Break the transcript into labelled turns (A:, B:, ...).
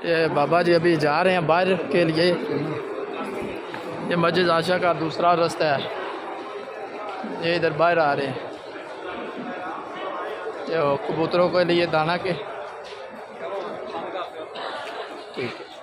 A: ये बाबा जी अभी जा रहे हैं बाहर के लिए। ये मस्जिद आशा का दूसरा रास्ता है, ये इधर बाहर आ रहे हैं। ये कबूतरों के लिए दाना के ठीक है।